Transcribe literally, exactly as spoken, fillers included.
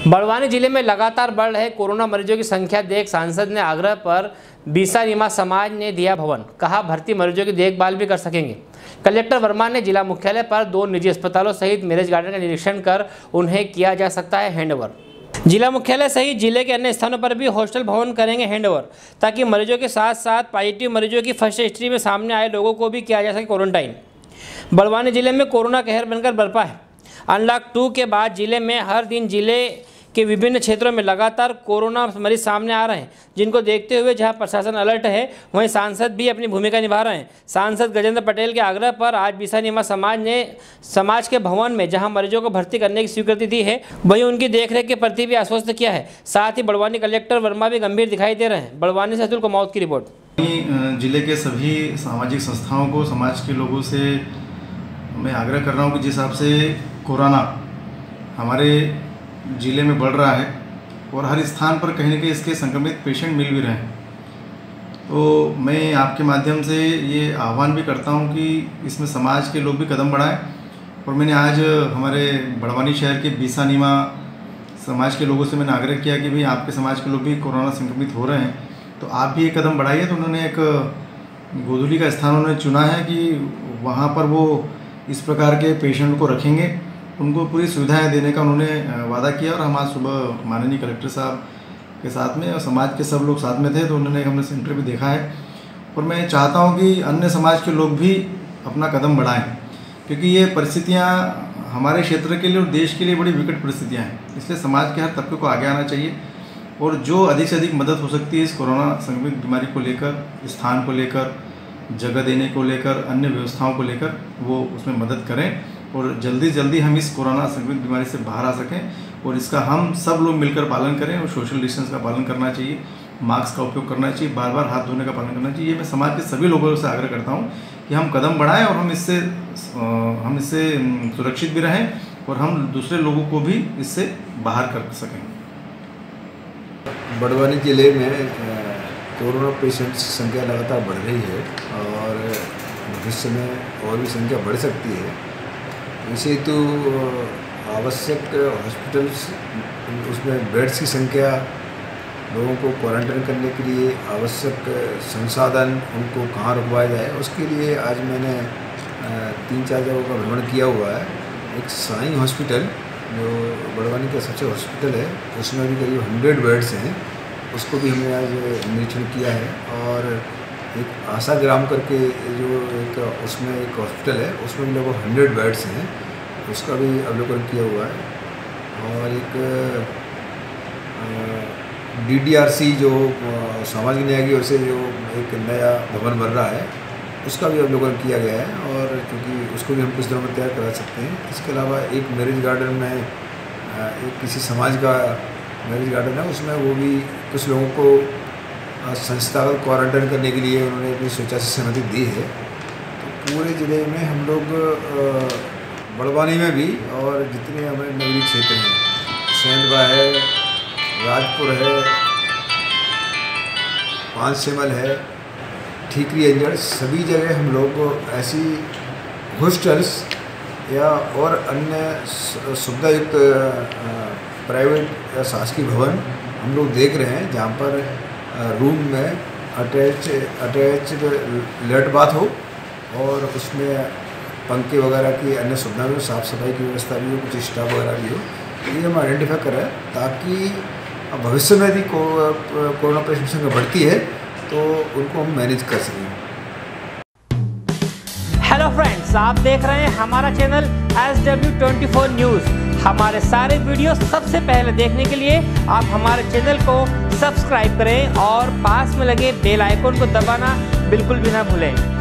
बड़वानी जिले में लगातार बढ़ रहे कोरोना मरीजों की संख्या देख सांसद ने आग्रह पर बीसानिमा समाज ने दिया भवन, कहा भर्ती मरीजों की देखभाल भी कर सकेंगे। कलेक्टर वर्मा ने जिला मुख्यालय पर दो निजी अस्पतालों सहित मैरिज गार्डन का निरीक्षण कर उन्हें किया जा सकता है हैंडओवर। जिला मुख्यालय सहित जिले के अन्य स्थानों पर भी हॉस्टल भवन करेंगे हैंडओवर, ताकि मरीजों के साथ साथ पॉजिटिव मरीजों की फर्स्ट हिस्ट्री में सामने आए लोगों को भी किया जा सके क्वारंटाइन। बड़वानी जिले में कोरोना कहर बनकर बरपा है। अनलॉक टू के बाद जिले में हर दिन जिले के विभिन्न क्षेत्रों में लगातार कोरोना मरीज सामने आ रहे हैं, जिनको देखते हुए जहां प्रशासन अलर्ट है, वहीं सांसद भी अपनी भूमिका निभा रहे हैं। सांसद गजेंद्र पटेल के आग्रह पर आज बीसानिमा समाज ने समाज के भवन में जहां मरीजों को भर्ती करने की स्वीकृति दी है, वहीं उनकी देखरेख के प्रति भी आश्वस्त किया है। साथ ही बड़वानी कलेक्टर वर्मा भी गंभीर दिखाई दे रहे हैं। बड़वानी से अतुल कुमावत की रिपोर्ट। जिले के सभी सामाजिक संस्थाओं को, समाज के लोगों से मैं आग्रह कर रहा हूँ कि जिस हिसाब से कोरोना हमारे ज़िले में बढ़ रहा है और हर स्थान पर कहीं न कहीं इसके संक्रमित पेशेंट मिल भी रहे हैं, तो मैं आपके माध्यम से ये आह्वान भी करता हूँ कि इसमें समाज के लोग भी कदम बढ़ाएं। और मैंने आज हमारे बड़वानी शहर के बीसानिमा समाज के लोगों से मैंने आग्रह किया कि भाई आपके समाज के लोग भी कोरोना संक्रमित हो रहे हैं, तो आप भी ये कदम बढ़ाइए। तो उन्होंने एक गोधुली का स्थान उन्होंने चुना है कि वहाँ पर वो इस प्रकार के पेशेंट को रखेंगे, उनको पूरी सुविधाएं देने का उन्होंने वादा किया। और हम आज सुबह माननीय कलेक्टर साहब के साथ में और समाज के सब लोग साथ में थे, तो उन्होंने हमने सेंटर भी देखा है। और मैं चाहता हूं कि अन्य समाज के लोग भी अपना कदम बढ़ाएं, क्योंकि ये परिस्थितियां हमारे क्षेत्र के लिए और देश के लिए बड़ी विकट परिस्थितियां हैं। इसलिए समाज के हर तबके को आगे आना चाहिए और जो अधिक से अधिक मदद हो सकती है इस कोरोना संक्रमित बीमारी को लेकर, स्थान को लेकर, जगह देने को लेकर, अन्य व्यवस्थाओं को लेकर, वो उसमें मदद करें और जल्दी जल्दी हम इस कोरोना संक्रमित बीमारी से बाहर आ सकें। और इसका हम सब लोग मिलकर पालन करें और सोशल डिस्टेंस का पालन करना चाहिए, मास्क का उपयोग करना चाहिए, बार बार हाथ धोने का पालन करना चाहिए। मैं समाज के सभी लोगों से आग्रह करता हूं कि हम कदम बढ़ाएं और हम इससे हम इससे सुरक्षित भी रहें और हम दूसरे लोगों को भी इससे बाहर कर सकें। बड़वानी ज़िले में कोरोना पेशेंट्स की संख्या लगातार बढ़ रही है और भविष्य में और भी संख्या बढ़ सकती है। इसे तो आवश्यक हॉस्पिटल्स, उसमें बेड्स की संख्या, लोगों को क्वारंटाइन करने के लिए आवश्यक संसाधन उनको कहाँ रुकवाया जाए, उसके लिए आज मैंने तीन चार जगहों का भ्रमण किया हुआ है। एक साई हॉस्पिटल जो बड़वानी का सबसे हॉस्पिटल है, उसमें भी करीब हंड्रेड बेड्स हैं, उसको भी हमने आज निरीक्षण किया है। और एक आशा ग्राम करके जो एक उसमें एक हॉस्पिटल है, उसमें भी लगभग हंड्रेड बेड्स हैं, उसका भी अवलोकन किया हुआ है। और एक डी डी आर सी जो सामाजिक न्याय की ओर से जो एक नया भवन बन रहा है, उसका भी अवलोकन किया गया है और क्योंकि उसको भी हम कुछ दिनों में तैयार करा सकते हैं। इसके अलावा एक मैरिज गार्डन में एक किसी समाज का मैरिज गार्डन है, उसमें वो भी कुछ लोगों को संस्थागत क्वारंटाइन करने के लिए उन्होंने अपनी स्वेच्छा से सहमति दी है। तो पूरे ज़िले में हम लोग बड़वानी में भी और जितने हमारे नगरीय क्षेत्र हैं, सेंधवा है, राजपुर है, पांचसेमल है, ठीकरी अंजड़, सभी जगह हम लोग ऐसी हॉस्टल्स या और अन्य सुविधायुक्त प्राइवेट या शासकीय भवन हम लोग देख रहे हैं, जहाँ पर रूम में अटैच अटैच लेट बाथ हो और उसमें पंखे वगैरह की अन्य सुविधा भी, साफ़ सफाई की व्यवस्था भी हो, कुछ स्टाफ वगैरह भी हो। ये हम आइडेंटिफाई कर रहे हैं ताकि भविष्य में यदि कोरोना पेशेंट संख्या बढ़ती है तो उनको हम मैनेज कर सकें। हेलो फ्रेंड्स, आप देख रहे हैं हमारा channel S W twenty four news. हमारे सारे वीडियो सबसे पहले देखने के लिए आप हमारे चैनल को सब्सक्राइब करें और पास में लगे बेल आइकन को दबाना बिल्कुल भी ना भूलें।